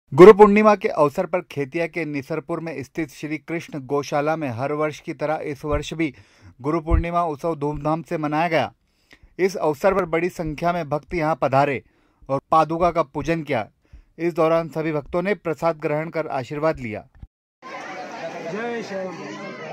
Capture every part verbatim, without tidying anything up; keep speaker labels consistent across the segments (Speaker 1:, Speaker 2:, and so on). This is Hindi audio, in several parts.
Speaker 1: गुरु पूर्णिमा के अवसर पर खेतिया के निसरपुर में स्थित श्री कृष्ण गौशाला में हर वर्ष की तरह इस वर्ष भी गुरु पूर्णिमा उत्सव धूमधाम से मनाया गया। इस अवसर पर बड़ी संख्या में भक्त यहां पधारे और पादुका का पूजन किया। इस दौरान सभी भक्तों ने प्रसाद ग्रहण कर आशीर्वाद लिया। जय श्री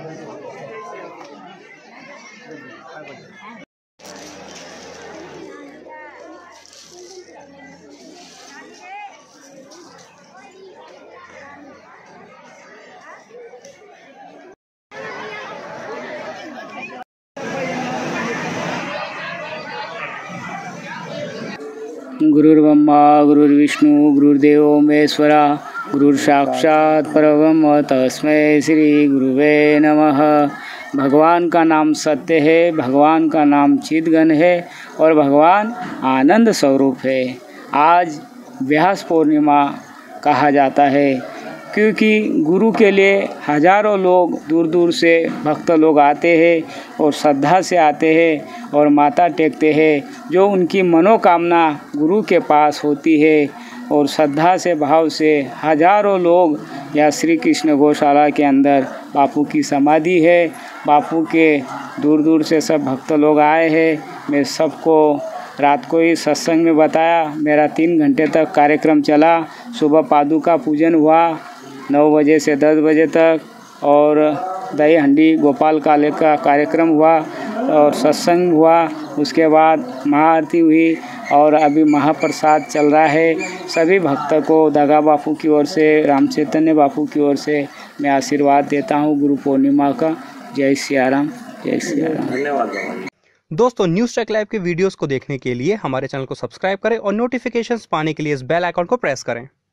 Speaker 2: गुरुर्ब्रह्मा गुरुर्विष्णु गुरुर्देवो महेश्वरा गुरुर् साक्षात् परब्रह्म तस्मै श्री गुरुवे नमः। भगवान का नाम सत्य है, भगवान का नाम चिदघन है और भगवान आनंद स्वरूप है। आज व्यास पूर्णिमा कहा जाता है क्योंकि गुरु के लिए हजारों लोग दूर दूर से भक्त लोग आते हैं और श्रद्धा से आते हैं और माथा टेकते हैं। जो उनकी मनोकामना गुरु के पास होती है और श्रद्धा से भाव से हजारों लोग या श्री कृष्ण गौशाला के अंदर बापू की समाधि है। बापू के दूर दूर से सब भक्त लोग आए हैं। मैं सबको रात को ही सत्संग में बताया। मेरा तीन घंटे तक कार्यक्रम चला। सुबह पादुका पूजन हुआ नौ बजे से दस बजे तक और दही हंडी गोपाल काले का कार्यक्रम हुआ और सत्संग हुआ। उसके बाद महाआरती हुई और अभी महाप्रसाद चल रहा है। सभी भक्तों को दगा बापू की ओर से, राम चैतन्य बापू की ओर से मैं आशीर्वाद देता हूँ गुरु पूर्णिमा का। जय सिया राम, जय सिया राम।
Speaker 3: धन्यवाद। दोस्तों, न्यूज़ ट्रैक लाइव के वीडियोस को देखने के लिए हमारे चैनल को सब्सक्राइब करें और नोटिफिकेशंस पाने के लिए इस बेल आइकॉन को प्रेस करें।